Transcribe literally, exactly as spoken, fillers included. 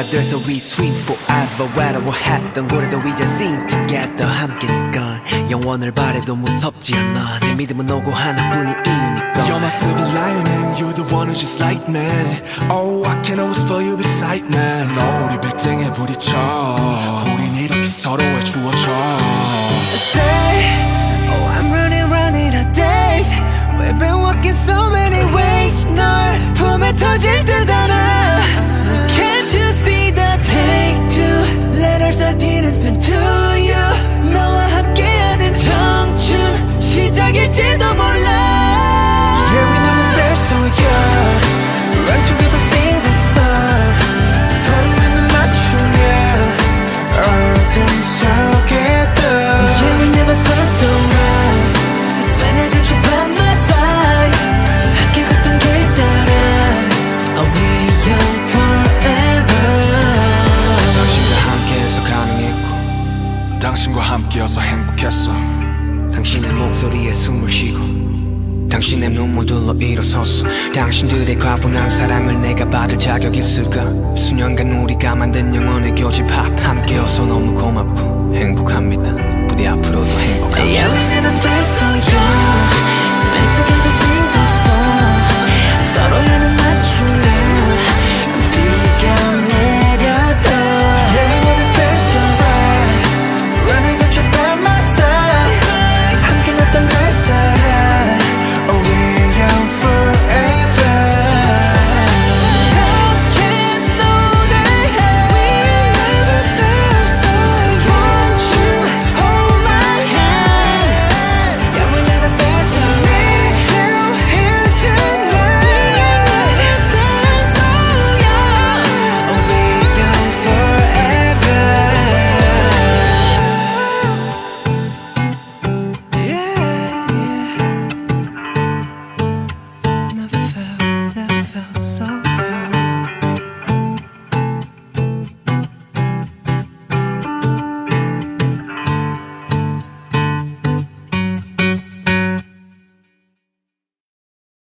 돼서 we swim forever. 외로워했던 고래도 이제 sing together. 함께니까 영원을 바래도 무섭지 않아. 내 믿음은 오고 하나뿐인 이유니까. You're my silver lining, you're the one who just like me. Oh, I can always feel you beside me. 너 우리 빌딩에 부딪혀. 우린 이렇게 서로의 주어져. Say, oh I'm running, running out of days. We've been walking so many ways. 널 품에 터질 듯 알아. Can't you see the take two letters I didn't send to you. 너와 함께하는 청춘 시작일지도 몰라. Yeah, we never felt so young. Run together, sing the song. 서로의 눈 맞추며 어둠 속에도. Yeah, we never felt so right. When I got you by my side. 함께 걷던 길 따라. Are we young forever? 당신과 함께해서 가능했고 당신과 함께여서 행복했어. 당신의 목소리에 숨을 쉬고 당신의 눈물들로 일어섰어. 당신들의 과분한 사랑을 내가 받을 자격이 있을까? 수년간 우리가 만든 영원의 교집합 함께여서 너무 고맙고 행복합니다.